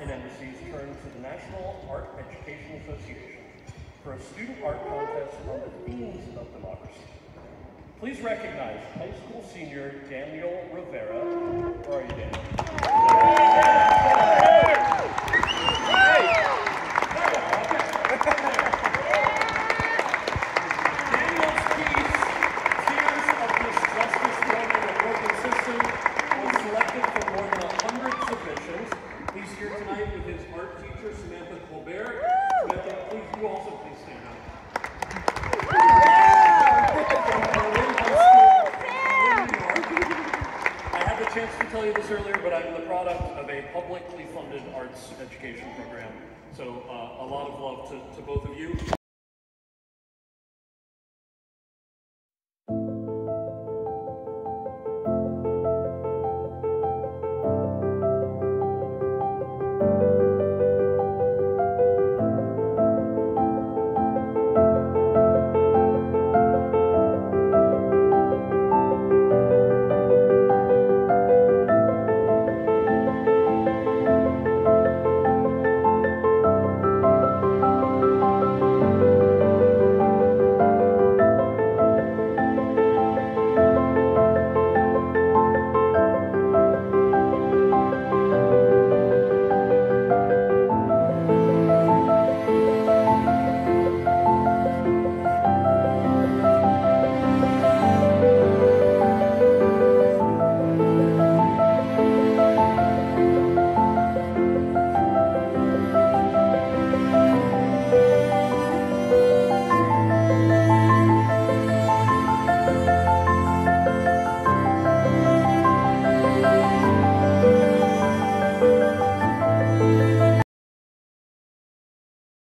in Embassies turned to the National Art Education Association for a student art contest on the themes of democracy. Please recognize high school senior Daniel Rivera. Where are you, Daniel? Daniel's piece, Tears of This Justice Moment in a Broken System, was selected from more than 100 submissions. He's here tonight with his art teacher, Samantha Colbert. Samantha, please, you also please stand up. I had the chance to tell you this earlier, but I'm the product of a publicly funded arts education program. So a lot of love to both of you.